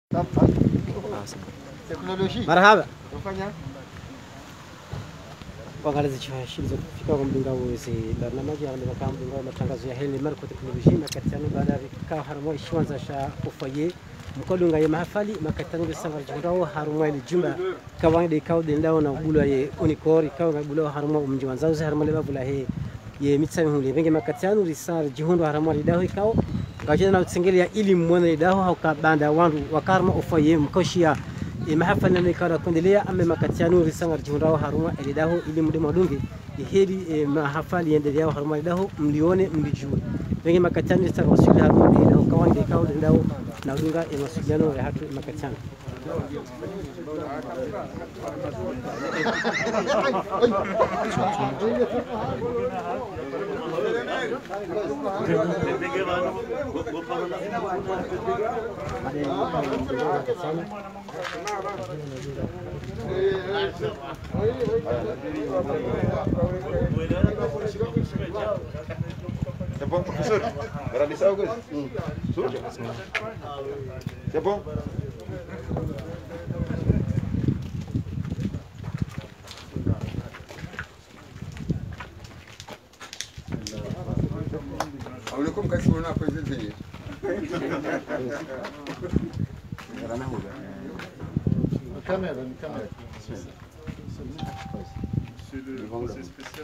Teknolojia. Marhaba. Ufanya? Kuangaliza shirizo kufika kwa mdunga wezi barnamaji ya mdunga mdunga wa matangazo ya hili marko teknolojia makatano baada ya vikao haramo ishwanza sha ufaye mkodunga ya mahafali makatano bisanga jingao haramo ile jumba kawangi de kaudi ndao na bulu ye unikori kawangi bulu haramo mjiwanzao za haramo leba bula he ye mitsami huli bengi makatano risar jihundo haramo lidaho ikao ngajena na tsengeli ya ili mwana lidaho haukabanda wandu wakarma ufaye mkoshia mahafali na ikara kuendelea ame makatiano risanga jihundao haruma elidaho ili mde madungi iheri mahafali endelea haruma elidaho mlione mlijue wengi makatiano risanga wasili haruma elidaho kawangi kao elidaho na udunga masiliano ya hatu makatiano C'est bon, professeur? Regardez ça, Auguste. C'est bon? Comme quand on a posé le caméra. C'est le procès spécial.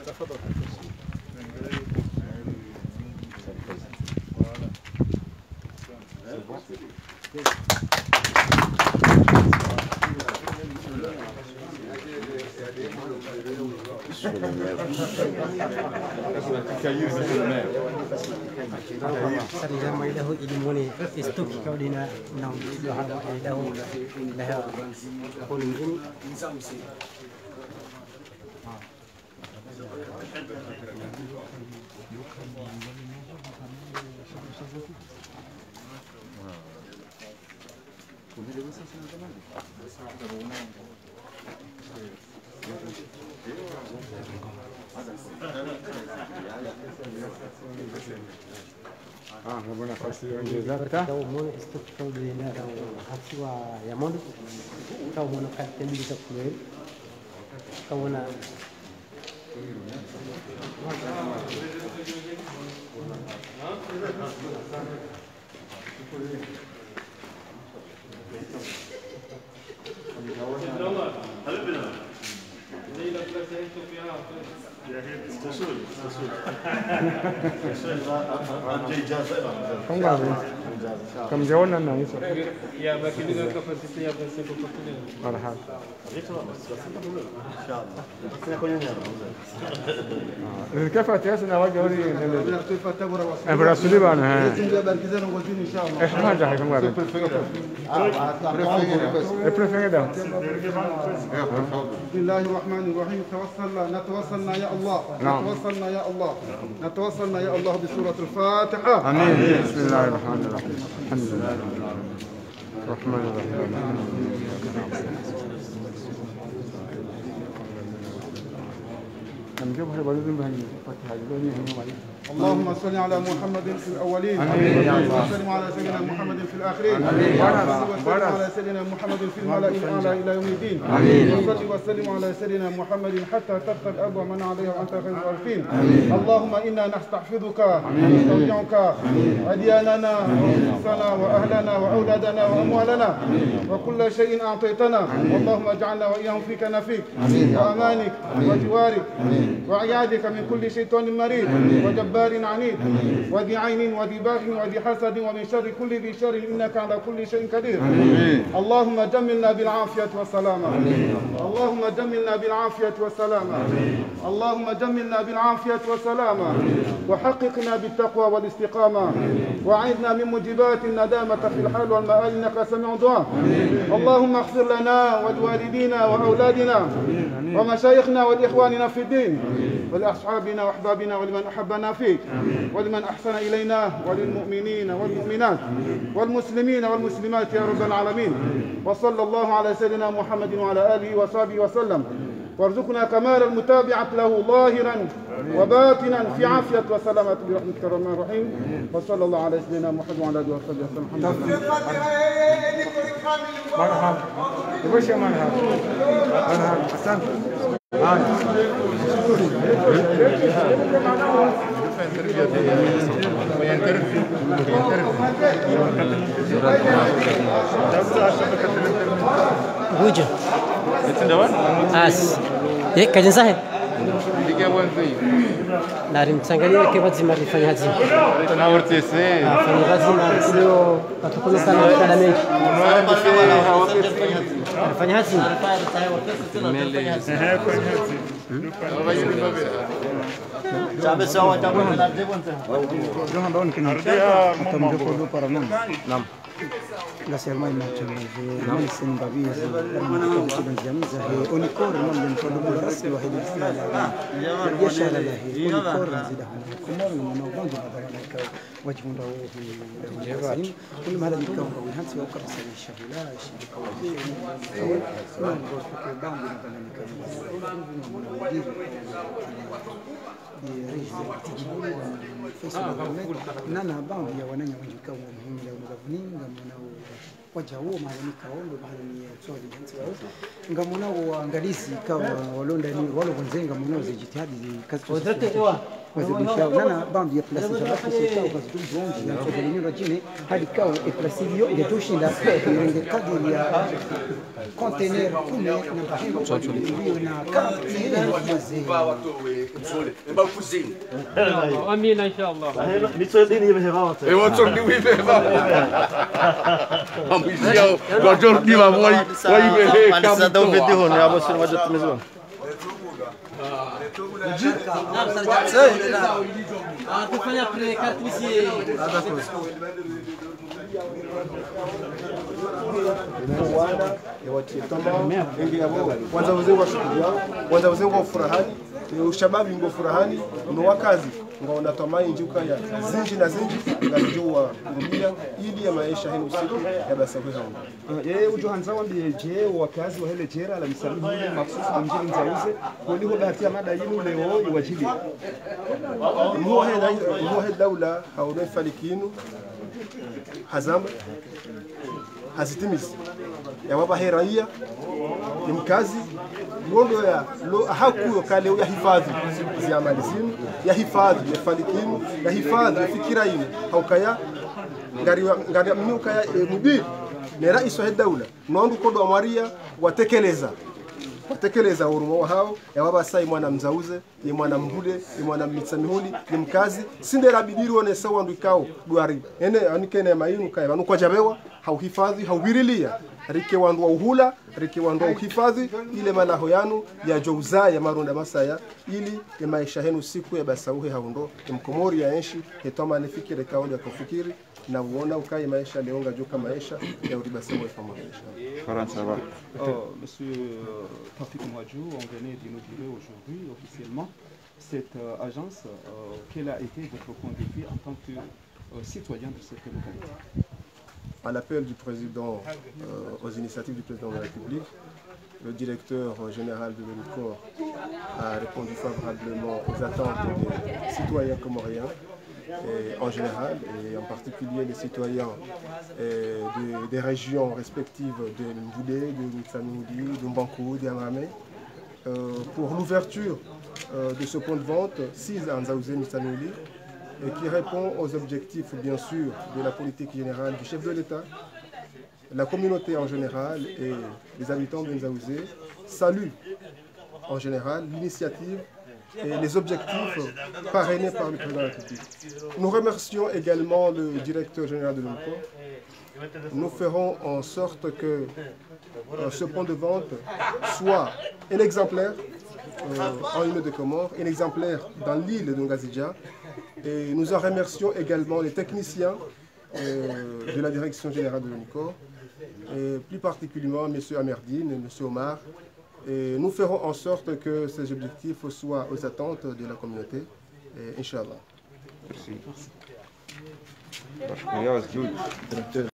Sarjama idaho ilimone istoki kaudina na idaho laha kolingin Buona fastidio kau mon istok kau di na hatiwa ya mon kau mon kalten di tak kuel kau na Không vào gì. Cầm dấu năn này sao? Ya, bagi dengan kapasiti yang bisa berpotensi. Marhaba. كيف تياسنا وجه وري براسولي بانا ايش ما جاي كم غادي بريفير ده بسم الله الرحمن الرحيم نتوصلنا يا الله نتوصلنا يا الله بسورة الفاتحة امين بسم الله الرحمن الرحيم الحمد لله الرحمن الرحيم اللهم صل على محمد في الأولين وسلم على سيدنا محمد في الآخرين وسلم على سيدنا محمد في الملأ الأعلى إلى يوم الدين وصل وسلم على سيدنا محمد حتى تبقى الأرض ومن عليها وأنت خير الوارثين اللهم إنا نستحفظك ونستودعك أدياننا ونفسنا وأهلنا وأولادنا وأموالنا وكل شيء أعطيتنا اللهم اجعلنا وإياهم فيك نفيك وأمانك وجوارك وعيادك من كل شيطان مريض وجبار عنيد وذي عين وذي باغ وذي حسد ومن شر كل ذي شر إنك على كل شيء قدير اللهم جملنا بالعافية والسلامة اللهم جملنا بالعافية والسلامة اللهم جملنا بالعافية والسلامة وحققنا بالتقوى والاستقامة وعيدنا من موجبات الندامة في الحال والمآل إنك سميع دعاء اللهم اغفر لنا ولوالدينا وأولادنا ومشايخنا والإخواننا في الدين ولأصحابنا وأحبابنا ولمن أحبنا فيك ولمن أحسن إلينا وللمؤمنين والمؤمنات والمسلمين والمسلمات يا رب العالمين وصلى الله على سيدنا محمد وعلى آله وصحبه وسلم وارزقنا كمال المتابعة له ظاهرا وباطنا في عافية وسلامة برحمتك الرحمن الرحيم وصلى الله على سيدنا محمد وعلى آله وصحبه وسلم. Marhaba. Tuboshi marhaba. Marhaba. Asante. Gujo. As. Kazi sahi. Narim tsangalia ke bazima rifanya hazi. Na urtese. Fanya bazima leo patukuna sana kana mengi. Fanya hazi. Sabe sawa tabu na devo Naam. Ngasema inachomeje na simba bizi tunazungumza hii unikora mambo mfano rasmi wa hili fulani biashara la hii unikora zida kumara na mwanzo badala wajibunda huo kule mara nikao kwa hansi wao kabisa shahila shirika wa hii na ndio kwa bangu na kana nikao nana bangi ya wananya wajika wa muhimu ya mgavuninga mwanao waja huo mahali kaondo bahali ya tsori hansi ngamona waangalizi kawa walonda ni walo kunzenga mwanao zijitihadi kazi wazibisha nana bangi ya plasi za basi sio kwa sababu bongi ya kulinyo chini hadi kawa plasi hiyo ingetoshinda irenge kadri ya container kule na hiyo na kazi Amina inshallah. Nitsodini hivi Et on tourne oui mais va. Ambition, quand on dit va voir, Anisa da video ni abo sio moja tumezo. Tufanya pre-carte kwanza wazee wa shughuli yao kwanza wazee wa furahani ushababi ngo furahani no wakazi ngo natamai njuka ya zinji na zinji ngajua rudia ili ya maisha hino usiku ya basa kwa hao yeye ujohanza wambie je wakazi wa hele jera la misalimu ile maksusi mjini nzauze kuli hoda hatia mada yinu leo iwajili muo he daula haonai falikinu hazamba hazitimizi ya waba he raia ni mkazi ngondo ya lo hakuyo kale ya hifadhi ya mali zinu ya hifadhi ya falikinu ya hifadhi ya fikira yinu haukaya ngari mnyuka ya mubiri ni rais wa daula nondo kodo wa Maria watekeleza urumo hao ya baba sai mwana mzauze ni mwana mbude ni mwana mitsamihuli ni mkazi sindera bidiri one sawa ndikao duari ene anikene mainu kai banu kwa jabewa hauhifadhi haubirilia rike wandu wa uhula rike wandu wa uhifadhi ile malaho yanu ya jouza ya maronda masaya ili ya maisha henu siku ya basauhe haundo mkomori ya enshi hetoma nifikire kauli ya kufikiri na uona ukai maisha leonga joka maisha ya uribasewa kama maisha Faransa va. Monsieur Tafik Mouadjou, on venait d'inaugurer aujourd'hui officiellement cette agence. Quel a été votre point de vue en tant que citoyen de cette localité? À l'appel du président, aux initiatives du président de la République, le directeur général de l'UNICOR a répondu favorablement aux attentes des citoyens comoriens en général et en particulier les citoyens des régions respectives de Mboudé, de Mitsaminoudi, de Mbankou, d'Amramé pour l'ouverture de ce point de vente 6 à Nzaouzé Mitsaminoudi et qui répond aux objectifs bien sûr de la politique générale du chef de l'État. La communauté en général et les habitants de Nzaouzé saluent en général l'initiative et les objectifs parrainés par le président de la République. Nous remercions également le directeur général de l'UNICOR. Nous ferons en sorte que ce point de vente soit un exemplaire en île de Comores, un exemplaire dans l'île de Ngazidja. Et nous en remercions également les techniciens de la direction générale de l'UNICOR, et plus particulièrement M. Amerdine et M. Omar. Et nous ferons en sorte que ces objectifs soient aux attentes de la communauté. Et Inch'Allah. Merci.